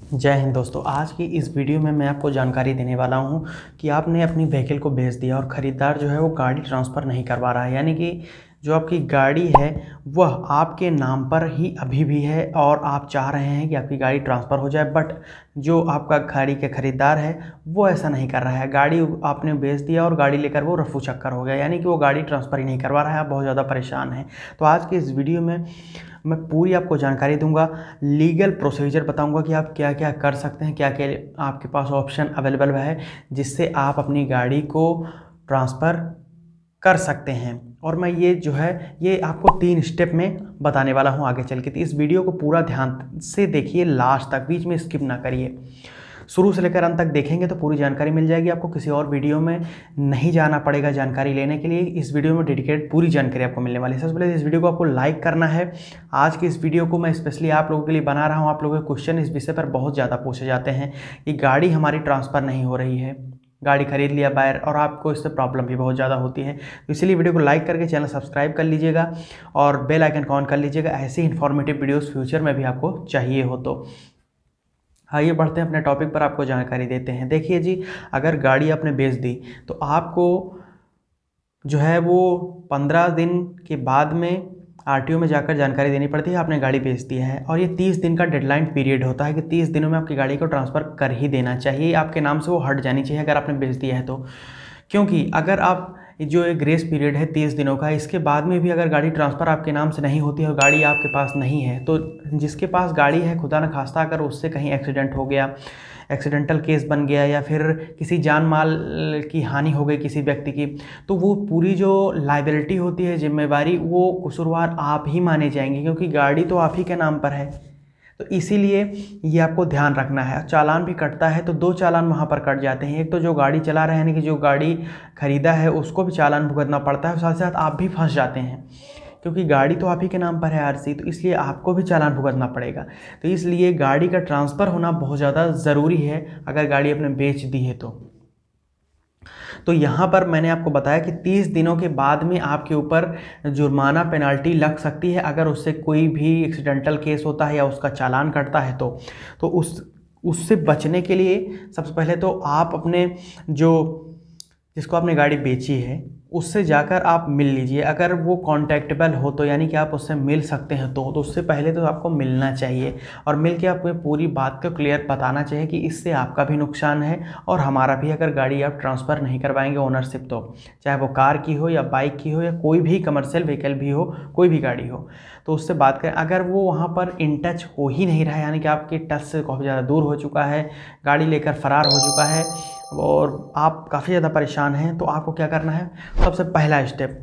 जय हिंद दोस्तों। आज की इस वीडियो में मैं आपको जानकारी देने वाला हूं कि आपने अपनी व्हीकल को बेच दिया और ख़रीदार जो है वो गाड़ी ट्रांसफ़र नहीं करवा रहा है, यानी कि जो आपकी गाड़ी है वह आपके नाम पर ही अभी भी है और आप चाह रहे हैं कि आपकी गाड़ी ट्रांसफ़र हो जाए, बट जो आपका गाड़ी के ख़रीदार है वो ऐसा नहीं कर रहा है। गाड़ी आपने बेच दिया और गाड़ी लेकर वो रफू चक्कर हो गया, यानी कि वो गाड़ी ट्रांसफ़र ही नहीं करवा रहा है। आप बहुत ज़्यादा परेशान हैं। तो आज की इस वीडियो में मैं पूरी आपको जानकारी दूंगा, लीगल प्रोसीजर बताऊंगा कि आप क्या क्या कर सकते हैं, क्या क्या आपके पास ऑप्शन अवेलेबल है जिससे आप अपनी गाड़ी को ट्रांसफ़र कर सकते हैं। और मैं ये आपको 3 स्टेप में बताने वाला हूं आगे चल के। तो इस वीडियो को पूरा ध्यान से देखिए लास्ट तक, बीच में स्किप ना करिए। शुरू से लेकर अंत तक देखेंगे तो पूरी जानकारी मिल जाएगी आपको। किसी और वीडियो में नहीं जाना पड़ेगा जानकारी लेने के लिए। इस वीडियो में डेडिकेटेड पूरी जानकारी आपको मिलने वाली है। सबसे पहले इस वीडियो को आपको लाइक करना है। आज की इस वीडियो को मैं स्पेशली आप लोगों के लिए बना रहा हूँ। आप लोगों के क्वेश्चन इस विषय पर बहुत ज़्यादा पूछे जाते हैं कि गाड़ी हमारी ट्रांसफ़र नहीं हो रही है, गाड़ी खरीद लिया बायर, और आपको इससे प्रॉब्लम भी बहुत ज़्यादा होती है। तो इसीलिए वीडियो को लाइक करके चैनल सब्सक्राइब कर लीजिएगा और बेल आइकन को ऑन कर लीजिएगा। ऐसी इन्फॉर्मेटिव वीडियोस फ्यूचर में भी आपको चाहिए हो तो। आइए बढ़ते हैं अपने टॉपिक पर, आपको जानकारी देते हैं। देखिए जी, अगर गाड़ी आपने बेच दी तो आपको जो है वो 15 दिन के बाद में आरटीओ में जाकर जानकारी देनी पड़ती है आपने गाड़ी बेच दी है। और ये 30 दिन का डेडलाइन पीरियड होता है कि 30 दिनों में आपकी गाड़ी को ट्रांसफ़र कर ही देना चाहिए, आपके नाम से वो हट जानी चाहिए अगर आपने बेच दिया है तो। क्योंकि अगर आप जो एक ग्रेस पीरियड है 30 दिनों का, इसके बाद में भी अगर गाड़ी ट्रांसफ़र आपके नाम से नहीं होती है और गाड़ी आपके पास नहीं है, तो जिसके पास गाड़ी है खुदा न खास्ता अगर उससे कहीं एक्सीडेंट हो गया, एक्सीडेंटल केस बन गया, या फिर किसी जान माल की हानि हो गई किसी व्यक्ति की, तो वो पूरी जो लायबिलिटी होती है, जिम्मेवारी, वो कसूरवार आप ही माने जाएंगे, क्योंकि गाड़ी तो आप ही के नाम पर है। तो इसीलिए ये आपको ध्यान रखना है। चालान भी कटता है तो 2 चालान वहाँ पर कट जाते हैं। एक तो जो गाड़ी चला रहे हैं, यानी कि जो गाड़ी खरीदा है उसको भी चालान भुगतना पड़ता है, साथ साथ आप भी फंस जाते हैं, क्योंकि गाड़ी तो आप ही के नाम पर है आरसी, तो इसलिए आपको भी चालान भुगतना पड़ेगा। तो इसलिए गाड़ी का ट्रांसफ़र होना बहुत ज़्यादा ज़रूरी है अगर गाड़ी आपने बेच दी है तो यहाँ पर मैंने आपको बताया कि 30 दिनों के बाद में आपके ऊपर जुर्माना पेनाल्टी लग सकती है अगर उससे कोई भी एक्सीडेंटल केस होता है या उसका चालान कटता है तो उससे बचने के लिए सबसे पहले तो आप अपने जिसको आपने गाड़ी बेची है उससे जाकर आप मिल लीजिए। अगर वो कॉन्टैक्टेबल हो तो, यानी कि आप उससे मिल सकते हैं तो उससे पहले तो आपको मिलना चाहिए और मिल के आपको पूरी बात को क्लियर बताना चाहिए कि इससे आपका भी नुकसान है और हमारा भी। अगर गाड़ी आप ट्रांसफ़र नहीं करवाएंगे ओनरशिप, तो चाहे वो कार की हो या बाइक की हो या कोई भी कमर्शियल व्हीकल भी हो, कोई भी गाड़ी हो, तो उससे बात करें। अगर वो वहाँ पर इन टच हो ही नहीं रहा है, यानी कि आपके टच से काफ़ी ज़्यादा दूर हो चुका है, गाड़ी लेकर फरार हो चुका है और आप काफ़ी ज़्यादा परेशान हैं, तो आपको क्या करना है? सबसे पहला स्टेप,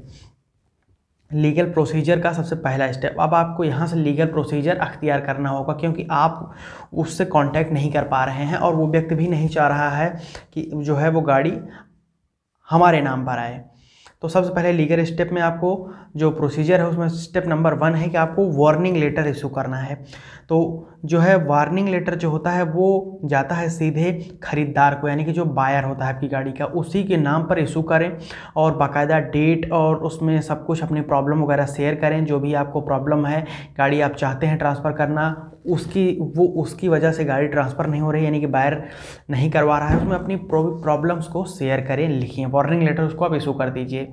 लीगल प्रोसीजर का सबसे पहला स्टेप, अब आपको यहाँ से लीगल प्रोसीजर अख्तियार करना होगा, क्योंकि आप उससे कांटेक्ट नहीं कर पा रहे हैं और वो व्यक्ति भी नहीं चाह रहा है कि जो है वो गाड़ी हमारे नाम पर आए। तो सबसे पहले लीगल स्टेप में आपको जो प्रोसीजर है उसमें स्टेप नंबर 1 है कि आपको वार्निंग लेटर इशू करना है। तो जो है वार्निंग लेटर जो होता है वो जाता है सीधे खरीदार को, यानी कि जो बायर होता है आपकी गाड़ी का, उसी के नाम पर इशू करें और बाकायदा डेट और उसमें सब कुछ अपनी प्रॉब्लम वगैरह शेयर करें। जो भी आपको प्रॉब्लम है, गाड़ी आप चाहते हैं ट्रांसफ़र करना, उसकी वजह से गाड़ी ट्रांसफ़र नहीं हो रही, यानी कि बायर नहीं करवा रहा है, उसमें अपनी प्रॉब्लम्स को शेयर करें, लिखिए वार्निंग लेटर, उसको आप इशू कर दीजिए।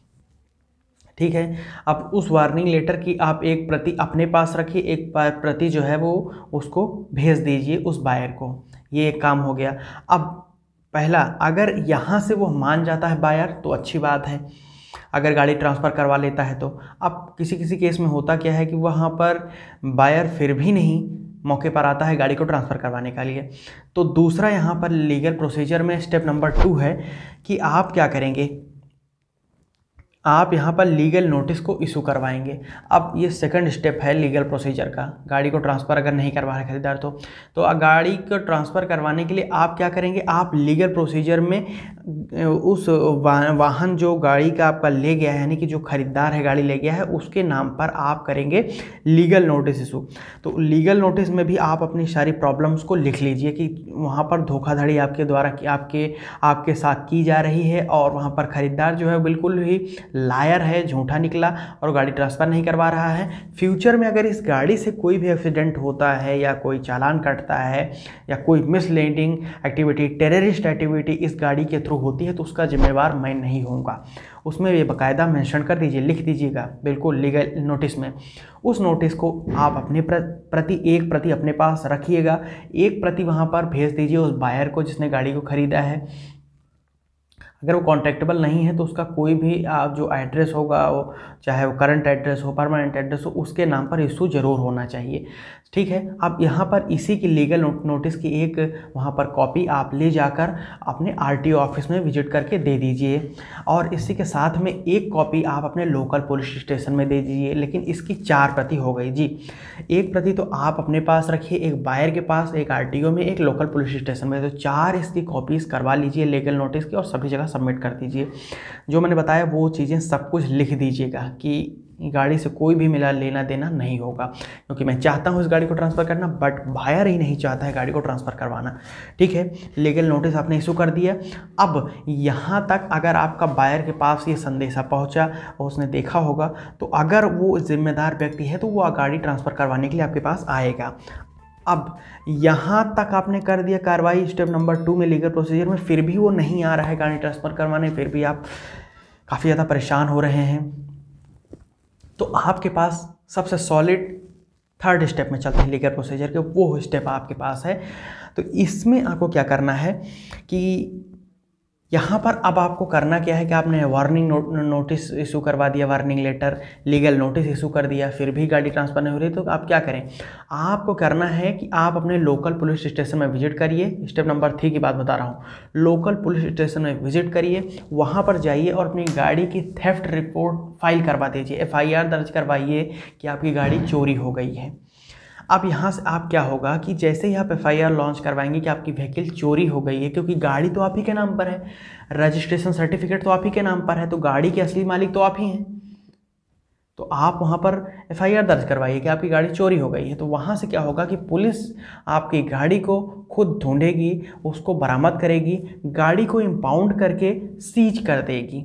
ठीक है। अब उस वार्निंग लेटर की आप एक प्रति अपने पास रखिए, एक प्रति जो है वो उसको भेज दीजिए उस बायर को। ये एक काम हो गया। अब पहला, अगर यहाँ से वो मान जाता है बायर तो अच्छी बात है, अगर गाड़ी ट्रांसफ़र करवा लेता है तो। अब किसी किसी केस में होता क्या है कि वहाँ पर बायर फिर भी नहीं मौके पर आता है गाड़ी को ट्रांसफ़र करवाने के लिए, तो दूसरा यहाँ पर लीगल प्रोसीजर में स्टेप नंबर 2 है कि आप क्या करेंगे, आप यहाँ पर लीगल नोटिस को इशू करवाएंगे। अब ये सेकंड स्टेप है लीगल प्रोसीजर का। गाड़ी को ट्रांसफ़र अगर नहीं करवा रहे खरीदार तो गाड़ी को ट्रांसफ़र करवाने के लिए आप क्या करेंगे, आप लीगल प्रोसीजर में उस वाहन जो गाड़ी का आपका ले गया है, यानी कि जो खरीदार है गाड़ी ले गया है, उसके नाम पर आप करेंगे लीगल नोटिस इशू। तो लीगल नोटिस में भी आप अपनी सारी प्रॉब्लम्स को लिख लीजिए कि वहाँ पर धोखाधड़ी आपके द्वारा आपके साथ की जा रही है और वहाँ पर खरीदार जो है बिल्कुल ही लायर है, झूठा निकला और गाड़ी ट्रांसफ़र नहीं करवा रहा है। फ्यूचर में अगर इस गाड़ी से कोई भी एक्सीडेंट होता है या कोई चालान कटता है या कोई मिसलीडिंग एक्टिविटी, टेररिस्ट एक्टिविटी इस गाड़ी के थ्रू होती है तो उसका जिम्मेवार मैं नहीं होऊंगा। उसमें ये बाकायदा मेंशन कर दीजिए, लिख दीजिएगा बिल्कुल लीगल नोटिस में। उस नोटिस को आप अपने एक प्रति अपने पास रखिएगा, एक प्रति वहाँ पर भेज दीजिए उस बायर को जिसने गाड़ी को ख़रीदा है। अगर वो कॉन्टैक्टेबल नहीं है तो उसका कोई भी आप जो एड्रेस होगा, वो चाहे वो करंट एड्रेस हो, परमानेंट एड्रेस हो, उसके नाम पर इशू ज़रूर होना चाहिए। ठीक है, अब यहाँ पर इसी की लीगल नोटिस की एक वहाँ पर कॉपी आप ले जाकर अपने आरटीओ ऑफिस में विजिट करके दे दीजिए और इसी के साथ में एक कॉपी आप अपने लोकल पुलिस स्टेशन में दे दीजिए। लेकिन इसकी 4 प्रति हो गई जी। एक प्रति तो आप अपने पास रखिए, एक बायर के पास, एक आरटीओ में, एक लोकल पुलिस स्टेशन में, तो 4 इसकी कॉपीज़ करवा लीजिए लीगल नोटिस की और सभी जगह सबमिट कर दीजिए। जो मैंने बताया वो चीज़ें सब कुछ लिख दीजिएगा कि गाड़ी से कोई भी मिला लेना देना नहीं होगा, क्योंकि मैं चाहता हूँ इस गाड़ी को ट्रांसफ़र करना, बट बायर ही नहीं चाहता है गाड़ी को ट्रांसफ़र करवाना। ठीक है, लीगल नोटिस आपने इशू कर दिया। अब यहाँ तक अगर आपका बायर के पास ये संदेशा पहुँचा और उसने देखा होगा तो अगर वो जिम्मेदार व्यक्ति है तो वो गाड़ी ट्रांसफ़र करवाने के लिए आपके पास आएगा। अब यहाँ तक आपने कर दिया कार्रवाई स्टेप नंबर 2 में लीगल प्रोसीजर में, फिर भी वो नहीं आ रहा है गाड़ी ट्रांसफ़र करवाने, फिर भी आप काफ़ी ज़्यादा परेशान हो रहे हैं, तो आपके पास सबसे सॉलिड 3rd स्टेप में चलते हैं लीगल प्रोसीजर के, वो स्टेप आपके पास है। तो इसमें आपको क्या करना है कि यहाँ पर अब आपको करना क्या है कि आपने वार्निंग नोटिस इशू करवा दिया, warning letter, legal notice issue कर दिया, फिर भी गाड़ी ट्रांसफ़र नहीं हो रही, तो आप क्या करें, आपको करना है कि आप अपने लोकल पुलिस स्टेशन में विजिट करिए। स्टेप नंबर 3 की बात बता रहा हूँ। लोकल पुलिस स्टेशन में विजिट करिए, वहाँ पर जाइए और अपनी गाड़ी की थेफ्ट रिपोर्ट फाइल करवा दीजिए, FIR दर्ज करवाइए कि आपकी गाड़ी चोरी हो गई है। अब यहाँ से आप क्या होगा कि जैसे ही आप FIR लॉन्च करवाएंगे कि आपकी व्हीकल चोरी हो गई है, क्योंकि गाड़ी तो आप ही के नाम पर है, रजिस्ट्रेशन सर्टिफिकेट तो आप ही के नाम पर है, तो गाड़ी के असली मालिक तो आप ही हैं, तो आप वहाँ पर FIR दर्ज करवाइए कि आपकी गाड़ी चोरी हो गई है। तो वहाँ से क्या होगा कि पुलिस आपकी गाड़ी को खुद ढूंढेगी, उसको बरामद करेगी, गाड़ी को इम्पाउंड करके सीज कर देगी।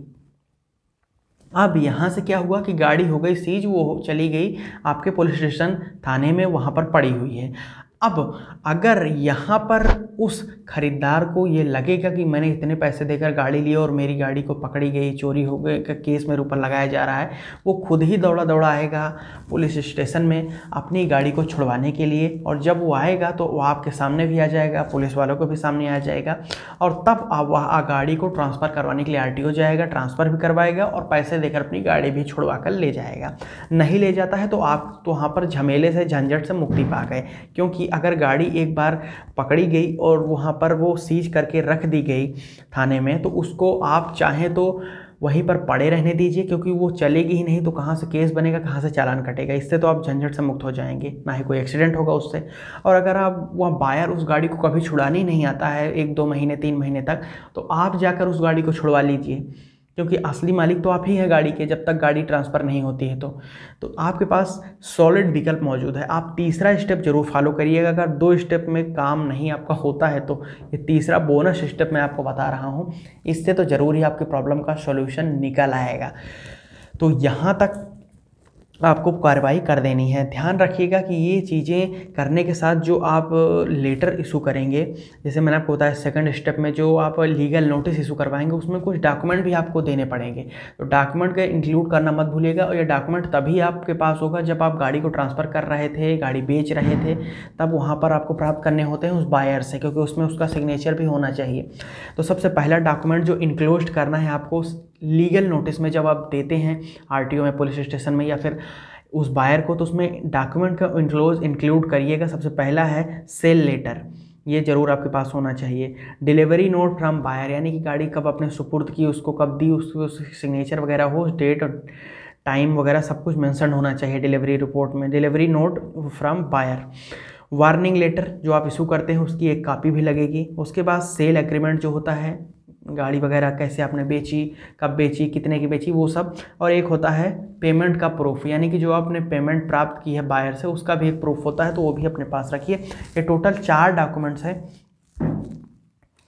अब यहाँ से क्या हुआ कि गाड़ी हो गई सीज, वो चली गई आपके पुलिस स्टेशन थाने में, वहाँ पर पड़ी हुई है। अब अगर यहाँ पर उस खरीदार को ये लगेगा कि मैंने इतने पैसे देकर गाड़ी ली और मेरी गाड़ी को पकड़ी गई, चोरी हो गई का केस मेरे ऊपर लगाया जा रहा है, वो खुद ही दौड़ा आएगा पुलिस स्टेशन में अपनी गाड़ी को छुड़वाने के लिए। और जब वो आएगा तो वो आपके सामने भी आ जाएगा, पुलिस वालों को भी सामने आ जाएगा, और तब वह गाड़ी को ट्रांसफ़र करवाने के लिए RTO जाएगा, ट्रांसफ़र भी करवाएगा और पैसे देकर अपनी गाड़ी भी छुड़वा कर ले जाएगा। नहीं ले जाता है तो आप तो वहाँ पर झमेले से, झंझट से मुक्ति पा गए, क्योंकि अगर गाड़ी एक बार पकड़ी गई और वहाँ पर वो सीज करके रख दी गई थाने में, तो उसको आप चाहें तो वहीं पर पड़े रहने दीजिए, क्योंकि वो चलेगी ही नहीं, तो कहाँ से केस बनेगा, कहाँ से चालान कटेगा। इससे तो आप झंझट से मुक्त हो जाएंगे, ना ही कोई एक्सीडेंट होगा उससे। और अगर आप वहाँ बायर उस गाड़ी को कभी छुड़ाने ही नहीं आता है 1-2 महीने 3 महीने तक, तो आप जाकर उस गाड़ी को छुड़वा लीजिए, क्योंकि असली मालिक तो आप ही हैं गाड़ी के, जब तक गाड़ी ट्रांसफ़र नहीं होती है। तो आपके पास सॉलिड विकल्प मौजूद है। आप तीसरा स्टेप जरूर फॉलो करिएगा। अगर 2 स्टेप में काम नहीं आपका होता है तो ये तीसरा बोनस स्टेप मैं आपको बता रहा हूँ, इससे तो ज़रूर ही आपकी प्रॉब्लम का सॉल्यूशन निकल आएगा। तो यहाँ तक आपको कार्रवाई कर देनी है। ध्यान रखिएगा कि ये चीज़ें करने के साथ जो आप लेटर इशू करेंगे, जैसे मैंने आपको बताया 2nd स्टेप में जो आप लीगल नोटिस इशू करवाएंगे, उसमें कुछ डॉक्यूमेंट भी आपको देने पड़ेंगे, तो डॉक्यूमेंट का इंक्लूड करना मत भूलिएगा। और ये डॉक्यूमेंट तभी आपके पास होगा जब आप गाड़ी को ट्रांसफ़र कर रहे थे, गाड़ी बेच रहे थे, तब वहाँ पर आपको प्राप्त करने होते हैं उस बायर से, क्योंकि उसमें उसका सिग्नेचर भी होना चाहिए। तो सबसे पहला डॉक्यूमेंट जो इंक्लोज करना है आपको लीगल नोटिस में, जब आप देते हैं RTO में, पुलिस स्टेशन में या फिर उस बायर को, तो उसमें डॉक्यूमेंट का इंक्लूड करिएगा। सबसे पहला है सेल लेटर, ये ज़रूर आपके पास होना चाहिए। डिलीवरी नोट फ्रॉम बायर, यानी कि गाड़ी कब अपने सुपुर्द की, उसको कब दी, उसको सिग्नेचर वगैरह हो, डेट और टाइम वगैरह सब कुछ मेंशन होना चाहिए डिलीवरी रिपोर्ट में। Delivery note from buyer. Warning letter जो आप इशू करते हैं उसकी एक कॉपी भी लगेगी। उसके बाद सेल एग्रीमेंट जो होता है, गाड़ी वगैरह कैसे आपने बेची, कब बेची, कितने की बेची, वो सब। और एक होता है पेमेंट का प्रूफ, यानी कि जो आपने पेमेंट प्राप्त की है बायर से, उसका भी एक प्रूफ होता है, तो वो भी अपने पास रखिए। ये टोटल 4 डॉक्यूमेंट्स हैं।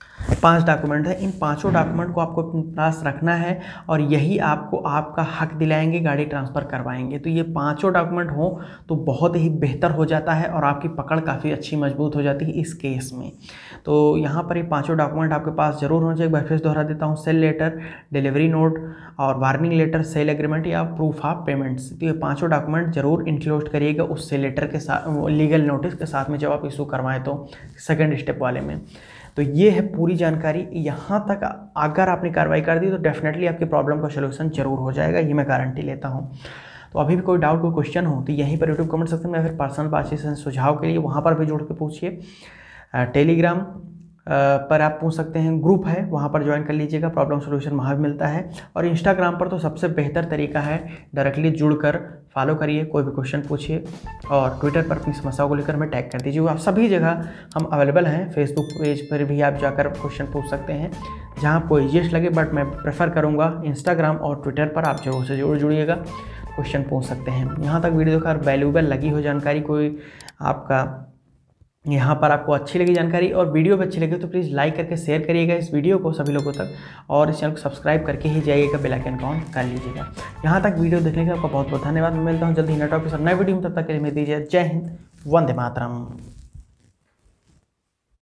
5 डॉक्यूमेंट है। इन पाँचों डॉक्यूमेंट को आपको अपने पास रखना है और यही आपको आपका हक दिलाएंगे, गाड़ी ट्रांसफ़र करवाएंगे। तो ये पाँचों डॉक्यूमेंट हो तो बहुत ही बेहतर हो जाता है और आपकी पकड़ काफ़ी अच्छी मजबूत हो जाती है इस केस में। तो यहाँ पर ये पाँचों डॉक्यूमेंट आपके पास ज़रूर होना चाहिए। एक बार फिर दोहरा देता हूँ, सेल लेटर, डिलीवरी नोट और वार्निंग लेटर, सेल एग्रीमेंट या प्रूफ ऑफ पेमेंट्स। तो ये पाँचों डॉक्यूमेंट जरूर इंक्लूड करिएगा उस सेल लेटर के साथ, लीगल नोटिस के साथ में जब आप इशू करवाएं तो सेकंड स्टेप वाले में। तो ये है पूरी जानकारी। यहाँ तक अगर आपने कार्रवाई कर दी तो डेफिनेटली आपकी प्रॉब्लम का सलूशन जरूर हो जाएगा, ये मैं गारंटी लेता हूँ। तो अभी भी कोई डाउट, कोई क्वेश्चन हो तो यहीं पर यूट्यूब कमेंट सेक्शन में या फिर पर्सनल बातचीत से सुझाव के लिए वहाँ पर भी जुड़ के पूछिए। टेलीग्राम पर आप पूछ सकते हैं, ग्रुप है वहाँ पर ज्वाइन कर लीजिएगा, प्रॉब्लम सॉल्यूशन वहाँ भी मिलता है। और इंस्टाग्राम पर तो सबसे बेहतर तरीका है, डायरेक्टली जुड़कर फॉलो करिए, कोई भी क्वेश्चन पूछिए। और ट्विटर पर अपनी समस्याओं को लेकर हमें टैग कर दीजिए। आप सभी जगह हम अवेलेबल हैं, फेसबुक पेज पर भी आप जाकर क्वेश्चन पूछ सकते हैं, जहाँ आपको ईजीएस्ट लगे। बट मैं प्रेफर करूँगा इंस्टाग्राम और ट्विटर पर आप जरूर से जरूर जुड़िएगा, क्वेश्चन पूछ सकते हैं। यहाँ तक वीडियो का वैल्यूएबल लगी हो जानकारी, कोई आपका यहाँ पर आपको अच्छी लगी जानकारी और वीडियो भी अच्छी लगी तो प्लीज़ लाइक करके शेयर करिएगा इस वीडियो को सभी लोगों तक, और इस चैनल को सब्सक्राइब करके ही जाइएगा, बेल आइकन ऑन कर लीजिएगा। यहाँ तक वीडियो देखने के लिए आपका बहुत बहुत धन्यवाद। मैं मिलता हूँ जल्दी ही नए टॉपिक और नए वीडियो में, तब तक के लिए मैं दीजिए जय हिंद, वंदे मातरम।